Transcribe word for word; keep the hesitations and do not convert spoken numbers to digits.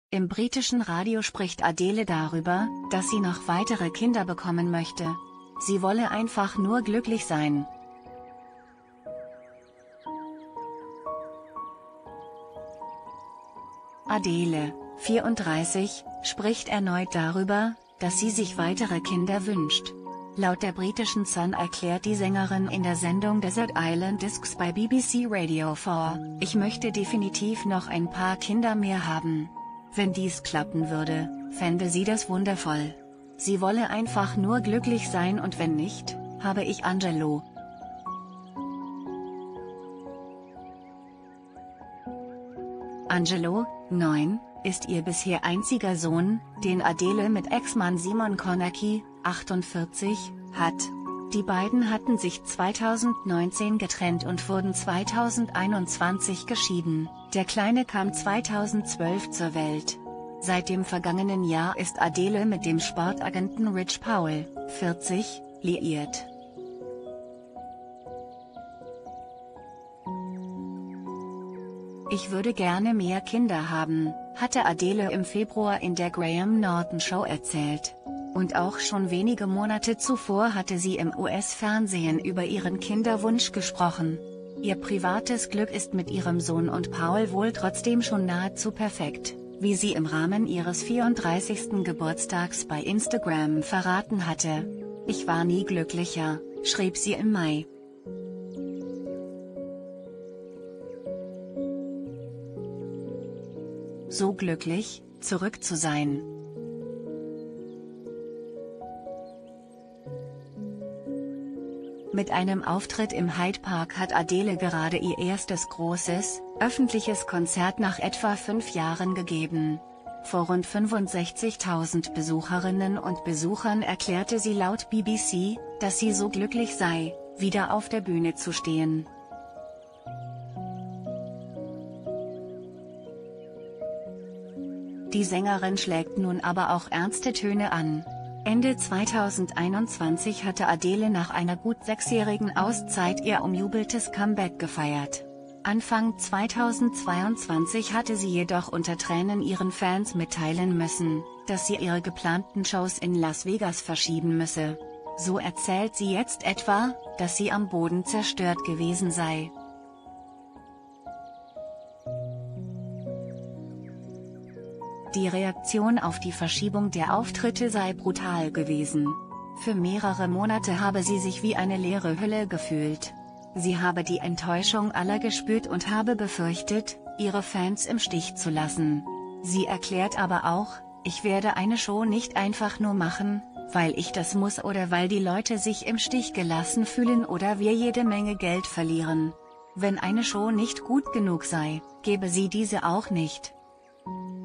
Im britischen Radio spricht Adele darüber, dass sie noch weitere Kinder bekommen möchte. Sie wolle einfach nur glücklich sein. Adele, vierunddreißig, spricht erneut darüber, dass sie sich weitere Kinder wünscht. Laut der britischen Sun erklärt die Sängerin in der Sendung Desert Island Discs bei B B C Radio vier, ich möchte definitiv noch ein paar Kinder mehr haben. Wenn dies klappen würde, fände sie das wundervoll. Sie wolle einfach nur glücklich sein und wenn nicht, habe ich Angelo. Angelo, neun, ist ihr bisher einziger Sohn, den Adele mit Ex-Mann Simon Konecki, achtundvierzig, hat. Die beiden hatten sich zweitausendneunzehn getrennt und wurden zweitausendeinundzwanzig geschieden. Der Kleine kam zweitausendzwölf zur Welt. Seit dem vergangenen Jahr ist Adele mit dem Sportagenten Rich Powell, vierzig, liiert. Ich würde gerne mehr Kinder haben, hatte Adele im Februar in der Graham Norton Show erzählt. Und auch schon wenige Monate zuvor hatte sie im U S-Fernsehen über ihren Kinderwunsch gesprochen. Ihr privates Glück ist mit ihrem Sohn und Paul wohl trotzdem schon nahezu perfekt, wie sie im Rahmen ihres vierunddreißigsten Geburtstags bei Instagram verraten hatte. Ich war nie glücklicher, schrieb sie im Mai. So glücklich, zurück zu sein. Mit einem Auftritt im Hyde Park hat Adele gerade ihr erstes großes, öffentliches Konzert nach etwa fünf Jahren gegeben. Vor rund fünfundsechzigtausend Besucherinnen und Besuchern erklärte sie laut B B C, dass sie so glücklich sei, wieder auf der Bühne zu stehen. Die Sängerin schlägt nun aber auch ernste Töne an. Ende zweitausendeinundzwanzig hatte Adele nach einer gut sechsjährigen Auszeit ihr umjubeltes Comeback gefeiert. Anfang zweitausendzweiundzwanzig hatte sie jedoch unter Tränen ihren Fans mitteilen müssen, dass sie ihre geplanten Shows in Las Vegas verschieben müsse. So erzählt sie jetzt etwa, dass sie am Boden zerstört gewesen sei. Die Reaktion auf die Verschiebung der Auftritte sei brutal gewesen. Für mehrere Monate habe sie sich wie eine leere Hülle gefühlt. Sie habe die Enttäuschung aller gespürt und habe befürchtet, ihre Fans im Stich zu lassen. Sie erklärt aber auch, ich werde eine Show nicht einfach nur machen, weil ich das muss oder weil die Leute sich im Stich gelassen fühlen oder wir jede Menge Geld verlieren. Wenn eine Show nicht gut genug sei, gebe sie diese auch nicht.